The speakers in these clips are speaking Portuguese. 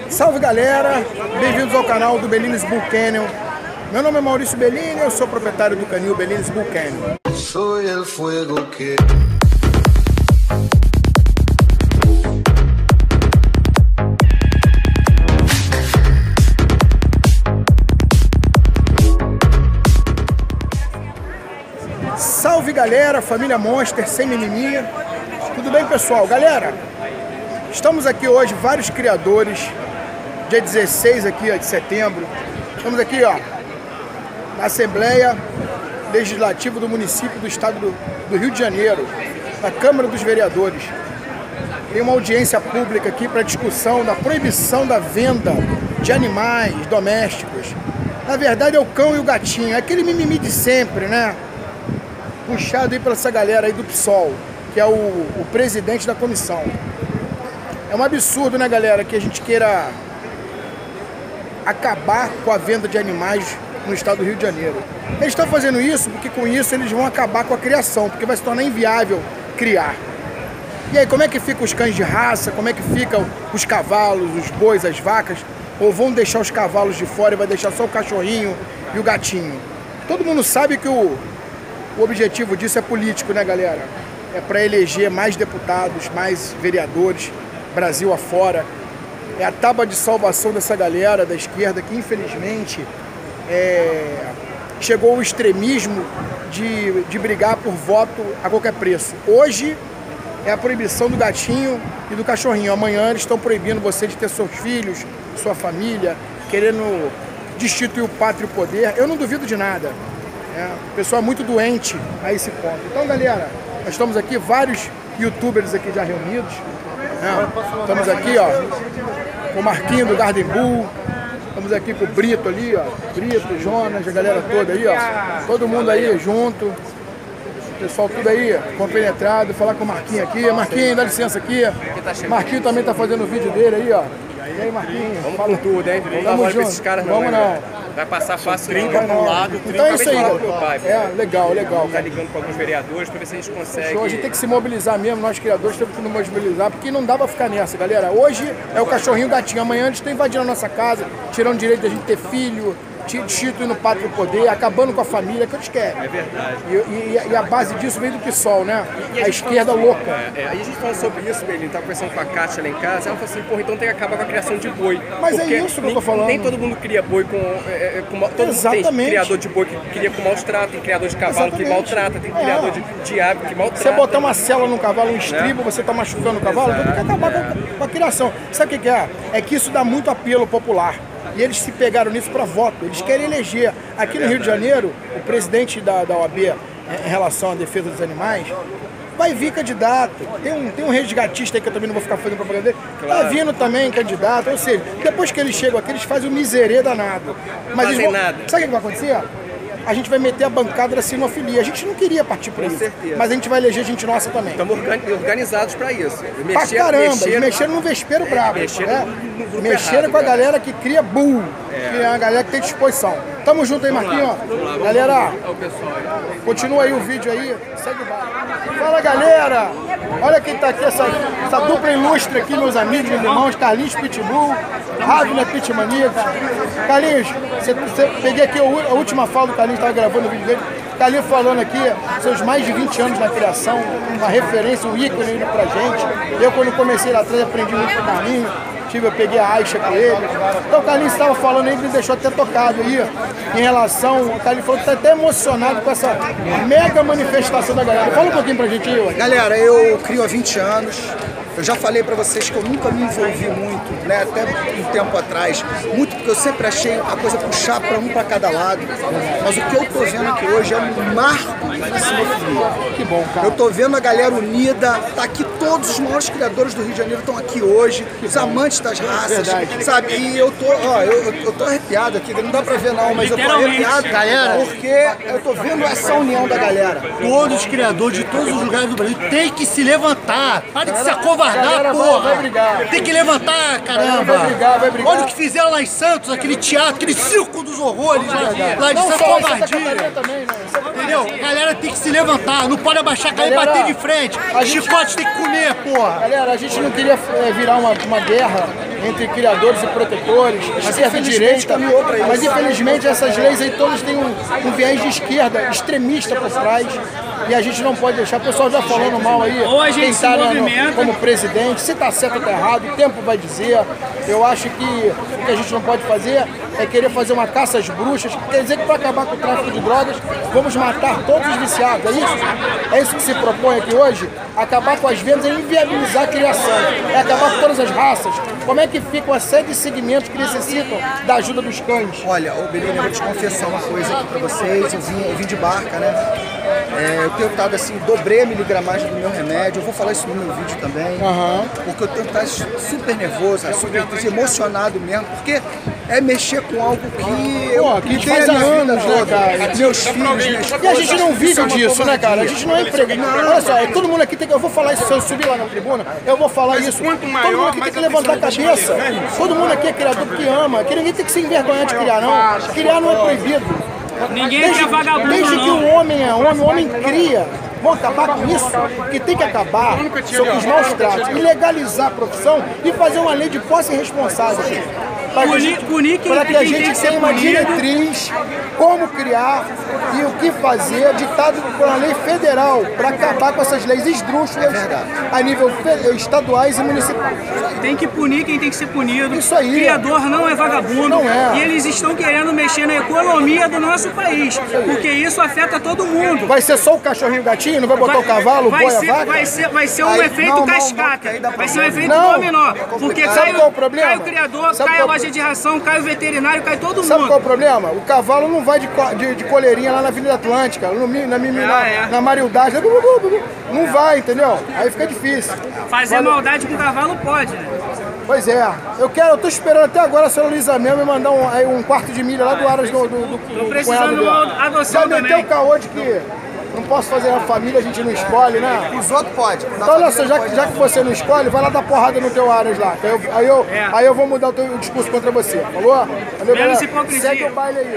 Salve galera, bem-vindos ao canal do Bellini's Bull Canyon. Meu nome é Maurício Bellini, eu sou proprietário do canil Bellini's Bull Canyon. Soy el fuego que... Salve galera, família Monster, sem mimimi. Tudo bem pessoal? Galera, estamos aqui hoje, vários criadores, dia 16 aqui ó, de setembro. Estamos aqui ó, na Assembleia Legislativa do município do estado do Rio de Janeiro, na Câmara dos Vereadores. Tem uma audiência pública aqui para discussão da proibição da venda de animais domésticos. Na verdade é o cão e o gatinho, é aquele mimimi de sempre, né? Puxado aí para essa galera aí do PSOL, que é o presidente da comissão. É um absurdo, né, galera, que a gente queira acabar com a venda de animais no estado do Rio de Janeiro. Eles estão fazendo isso porque com isso eles vão acabar com a criação, porque vai se tornar inviável criar. E aí, como é que ficam os cães de raça, como é que ficam os cavalos, os bois, as vacas? Ou vão deixar os cavalos de fora e vai deixar só o cachorrinho e o gatinho? Todo mundo sabe que o objetivo disso é político, né, galera? É para eleger mais deputados, mais vereadores, Brasil afora. É a tábua de salvação dessa galera da esquerda que, infelizmente, chegou ao extremismo de brigar por voto a qualquer preço. Hoje é a proibição do gatinho e do cachorrinho. Amanhã eles estão proibindo você de ter seus filhos, sua família, querendo destituir o pátrio poder. Eu não duvido de nada. O pessoal é muito doente a esse ponto. Então, galera, nós estamos aqui, vários youtubers aqui já reunidos. Estamos aqui, ó, com o Marquinho do Garden Bull. Estamos aqui com o Brito ali, ó. Brito, Jonas, a galera toda aí, ó. Todo mundo aí junto. O pessoal tudo aí compenetrado. Falar com o Marquinho aqui. Marquinho, dá licença aqui. Marquinho também tá fazendo o vídeo dele aí, ó. E aí, Marquinho? Vamos com tudo, hein? Vamos dar bola pra esses caras não, né? Vai passar fácil 30 para um lado, 30 então é isso aí, pro pai. Legal. Tá ligando com alguns vereadores para ver se a gente consegue. A gente tem que se mobilizar mesmo, nós criadores temos que nos mobilizar, porque não dá pra ficar nessa, galera. Hoje é o cachorrinho e o gatinho, amanhã eles estão invadindo a nossa casa, tirando o direito da gente ter filho, destituindo o pátrio poder, acabando com a família, que eles querem. É verdade. E a base disso vem do PSOL, né? A esquerda louca. Aí a gente falou sobre isso, Belinho, tava conversando com a Kátia lá em casa, ela falou assim, porra, então tem que acabar com a criação de boi. Mas é isso que eu tô falando. Nem todo mundo cria boi com todo exatamente. Mundo tem criador de boi que cria com maus tratos, tem criador de cavalo que maltrata, tem criador de ave que maltrata. Você botar uma cela no cavalo, um estribo, você tá machucando o cavalo, então tem que acabar com a criação. Sabe o que é? É que isso dá muito apelo popular. E eles se pegaram nisso para voto, eles querem eleger. Aqui no Rio de Janeiro, o presidente da OAB, em relação à defesa dos animais, vai vir candidato. Tem um resgatista aí que eu também não vou ficar fazendo propaganda dele, tá vindo também candidato. Ou seja, depois que eles chegam aqui, eles fazem o miserê danado. Mas eles vão... nada. Sabe o que vai acontecer? A gente vai meter a bancada da sinofilia. A gente não queria partir por isso, certeza. Mas a gente vai eleger gente nossa também. Estamos organizados para isso. Pra caramba, mexeram no vespeiro brabo. Mexeram com a galera que cria bull, que é a galera que tem disposição. Tamo junto aí, Marquinhos. Galera, continua aí o vídeo aí, segue o barco. Fala, galera! Olha quem tá aqui, essa dupla ilustre aqui, meus amigos, meus irmãos, Carlinhos Pitbull, Ravner Pitmaníacos. Carlinhos, peguei aqui a última fala do Carlinhos, estava gravando o vídeo dele. Carlinhos falando aqui, seus mais de 20 anos na criação, uma referência, um ícone aí pra gente. Eu, quando comecei lá atrás, aprendi muito com o Carlinhos. Eu peguei a Aisha com ele. Então o Carlinhos estava falando aí, me deixou até tocado aí em relação. O Carlinhos falou que está até emocionado com essa mega manifestação da galera. Fala um pouquinho pra gente aí, galera. Eu crio há 20 anos. Eu já falei pra vocês que eu nunca me envolvi muito, né? Até um tempo atrás. Muito porque eu sempre achei a coisa puxar pra um pra cada lado. Mas o que eu tô vendo aqui hoje é um marco da sinofilia. Que bom, cara. Eu tô vendo a galera unida. Tá aqui todos os maiores criadores do Rio de Janeiro estão aqui hoje. Os amantes das raças, sabe? E eu tô, eu tô arrepiado aqui. Não dá pra ver não, mas eu tô arrepiado, galera, porque eu tô vendo essa união da galera. Todos os criadores de todos os lugares do Brasil têm que se levantar. Para de se acovardar. Porra. Vai brigar. Tem que levantar, caramba. Vai brigar. Olha o que fizeram lá em Santos, aquele teatro, aquele circo dos horrores lá de Santos Covardia. Entendeu? A galera tem que se levantar, não pode abaixar a cabeça e bater de frente. Chicote tem que comer, porra. Galera, a gente não queria virar uma guerra entre criadores e protetores, esquerda e direita, mas infelizmente essas leis aí todas têm um viés de esquerda, extremista por trás, e a gente não pode deixar, o pessoal já falando mal aí, ou a gente se movimenta como presidente, se tá certo ou tá errado, o tempo vai dizer. Eu acho que o que a gente não pode fazer é querer fazer uma caça às bruxas, quer dizer que para acabar com o tráfico de drogas, vamos matar todos os viciados, é isso? É isso que se propõe aqui hoje? Acabar com as vendas é inviabilizar a criação, é acabar com todas as raças. Como é que fica uma série de segmentos que necessitam da ajuda dos cães? Olha, Belinha, eu vou te confessar uma coisa aqui pra vocês, eu vim de barca, né? Eu tenho estado assim, dobrei a miligramagem do meu remédio, eu vou falar isso no meu vídeo também, porque eu tenho estado super nervoso, super emocionado mesmo, porque é mexer com algo que faz anos, né, cara? Meus filhos, e a gente não vive disso, né, cara? A gente não é empregado. Olha só, todo mundo aqui tem que... Eu vou falar isso, se eu subir lá na tribuna, eu vou falar isso. Todo mundo aqui tem que levantar a cabeça. Todo mundo aqui é criador que ama, que ninguém tem que se envergonhar de criar, não. Criar não é proibido. Ninguém é vagabundo, desde que o homem é homem, o homem cria. Vamos acabar com isso? O que tem que acabar são os maus tratos. E legalizar a profissão e fazer uma lei de posse responsável. Para que a gente tenha uma diretriz, como criar e o que fazer, ditado por uma lei federal, para acabar com essas leis esdrúxulas a nível estaduais e municipais. Tem que punir quem tem que ser punido. Isso aí. Criador não é vagabundo. Não é. E eles estão querendo mexer na economia do nosso país, porque isso afeta todo mundo. Vai ser só o cachorrinho e o gatinho? Não vai botar o cavalo, o boi, a vaca? Vai ser um efeito cascata. Vai ser um efeito dominó. Porque cai o criador, cai a loja de ração, cai o veterinário, cai todo mundo. Sabe qual é o problema? O cavalo não vai de coleirinha lá na Avenida Atlântica, na Marildade. Não vai, entendeu? Aí fica difícil. Fazer maldade com o cavalo pode, né? Pois é. Eu tô esperando até agora a senhora Luísa Mel me mandar um quarto de milha lá do Aras do tô precisando de uma adoção também. Já meteu o caô de que não posso fazer a família, a gente não escolhe, né? Os outros podem. Então, olha só, já que você não escolhe, vai lá dar porrada no teu Aras lá. Aí eu vou mudar o discurso contra você. Falou? Valeu, menos hipocrisia. Segue o baile aí.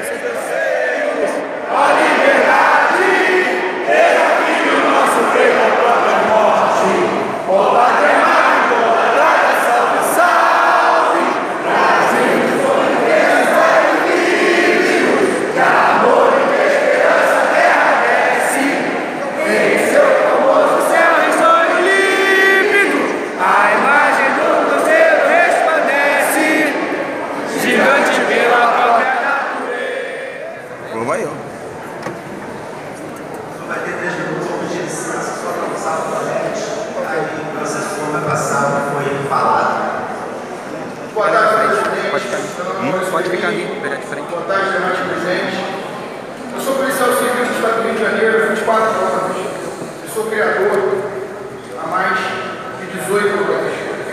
A liberdade é aqui o nosso freio da própria morte. Volta queimado, volta salve, salve. Brasil de fronteira e filhos, de amor e de esperança a terra desce. Em seu famoso céu risonho e límpido, a imagem do cruzeiro resplandece, gigante pela própria natureza. Vai eu. Boa tarde, presidente. Pode ficar ali, pegar de frente. Boa tarde, demais presidente. Eu sou policial civil do Estado do Rio de Janeiro, 24 anos. Eu sou criador há mais de 18 anos.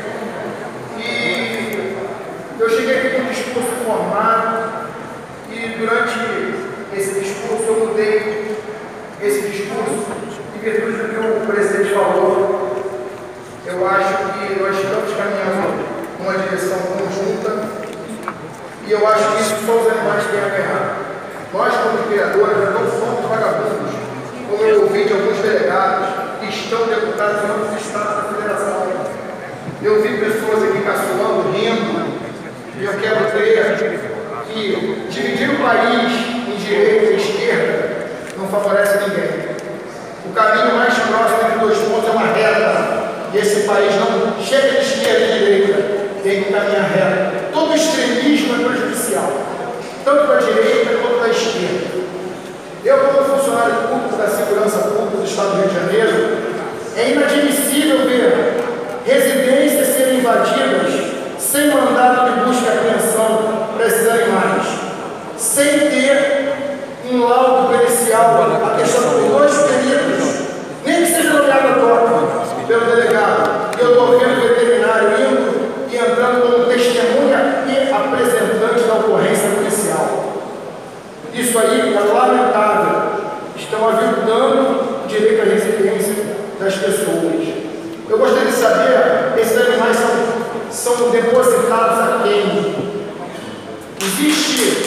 E eu cheguei aqui com um discurso formado e durante esse discurso eu mudei esse discurso em virtude do que o presidente falou. Eu acho que nós estamos caminhando numa direção conjunta e eu acho que isso só os animais têm a ganhar. Nós, como criadores, não somos vagabundos, como eu ouvi de alguns delegados que estão deputados em outros estados da federação. Eu vi pessoas aqui caçoando, rindo, e eu quero crer que dividir o país em direita e esquerda não favorece ninguém. O caminho mais próximo entre dois pontos é uma reta, e esse país não chega de esquerda e direita, tem que caminhar reto. Todo extremismo é prejudicial, tanto da direita quanto da esquerda. Eu, como funcionário público da segurança pública do Estado do Rio de Janeiro, é inadmissível ver residências serem invadidas sem mandado de busca e apreensão para esses animais, sem ter um laudo pericial, a questão de 2 peritos, nem que seja olhado a toque pelo delegado. E eu estou vendo o veterinário indo e entrando como testemunha e apresentante da ocorrência policial. Isso aí é lamentável. Estão aviltando o direito à residência das pessoas. Eu gostaria de saber, esses animais são depositados a quem? Existe...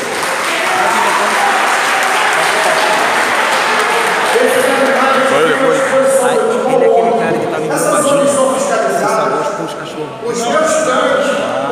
Esses animais... Ele é aquele cara que está vindo com a Essas zonas são fiscalizadas. Os meus cães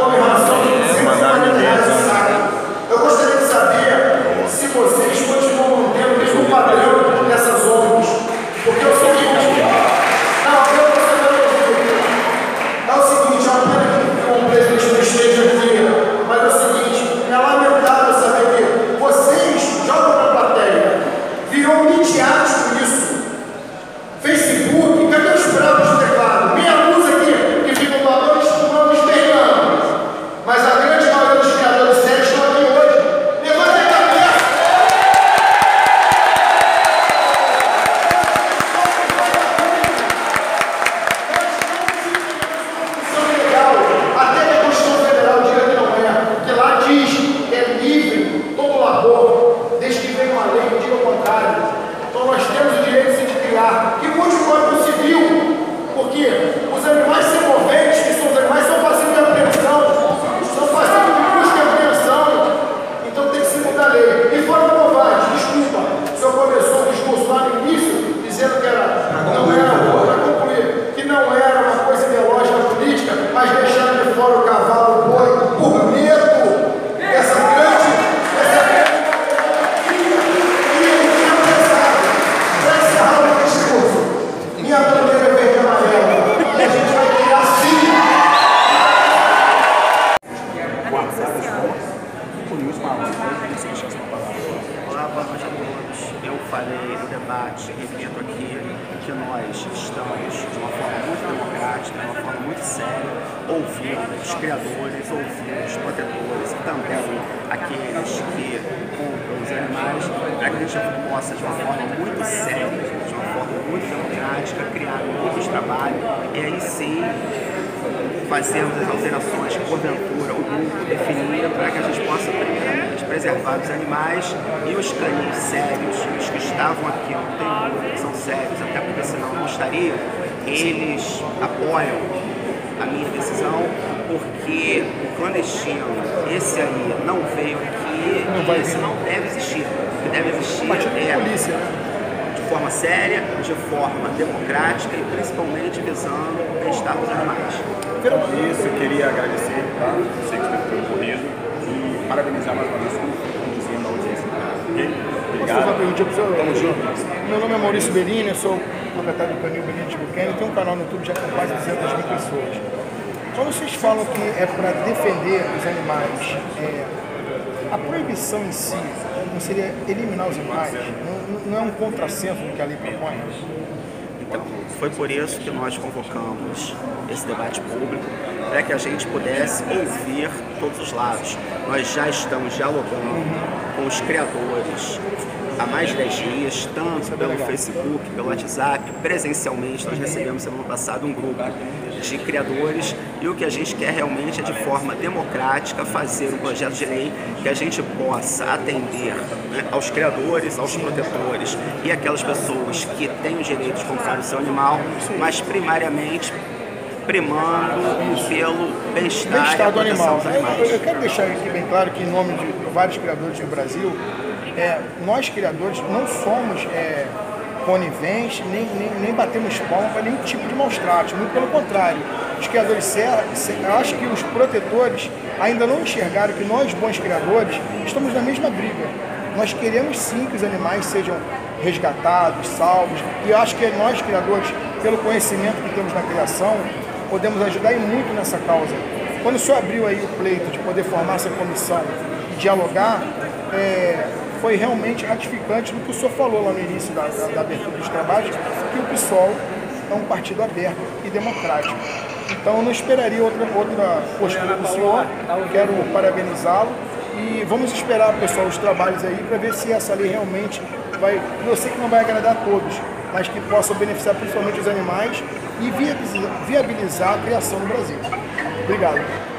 debate, repito aqui, que nós estamos de uma forma muito democrática, de uma forma muito séria, ouvindo os criadores, ouvindo os protetores e também aqueles que compram os animais, para que a gente possa, de uma forma muito séria, de uma forma muito democrática, criar um grupo de trabalho e aí sim fazermos as alterações que porventura o grupo definir para que a gente possa primeiramente preservar os animais e os caninos sérios, os que estavam aqui, não tem dúvida que são sérios, até porque senão não estariam, eles apoiam a minha decisão porque o clandestino, esse aí não veio aqui e esse não deve existir. O que deve existir é de forma séria, de forma democrática e principalmente visando o bem-estar dos animais. Isso, eu queria agradecer, tá? Sei que esteve ocorrido e parabenizar mais uma vez como dizia na audiência. Obrigado. Tamo junto. Meu nome é Maurício Bellini, eu sou proprietário do canil Bellini de Buchanan, tenho um canal no YouTube já com quase 200 mil pessoas. Quando vocês falam que é para defender os animais, a proibição em si não seria eliminar os animais? Não é um contrassenso do que a lei propõe? Então, foi por isso que nós convocamos esse debate público, para que a gente pudesse ouvir todos os lados. Nós já estamos dialogando com os criadores há mais de 10 dias, tanto pelo Facebook, pelo WhatsApp, presencialmente. Nós recebemos semana passada um grupo de criadores e o que a gente quer realmente é de forma democrática fazer um projeto de lei que a gente possa atender, né, aos criadores, aos protetores e aquelas pessoas que têm o direito de comprar o seu animal, mas primariamente primando pelo bem-estar e a proteção dos animais. Eu quero deixar aqui bem claro que em nome de vários criadores do Brasil, nós criadores não somos coniventes, nem batemos palma para nenhum tipo de maus tratos, muito pelo contrário. Os criadores, eu acho que os protetores ainda não enxergaram que nós, bons criadores, estamos na mesma briga. Nós queremos sim que os animais sejam resgatados, salvos, e eu acho que nós, criadores, pelo conhecimento que temos na criação, podemos ajudar e muito nessa causa. Quando o senhor abriu aí o pleito de poder formar essa comissão e dialogar, foi realmente ratificante do que o senhor falou lá no início da abertura dos trabalhos, que o PSOL é um partido aberto e democrático. Então eu não esperaria outra postura do senhor, quero parabenizá-lo e vamos esperar, pessoal, os trabalhos aí para ver se essa lei realmente vai, eu sei que não vai agradar a todos, mas que possa beneficiar principalmente os animais e viabilizar a criação no Brasil. Obrigado.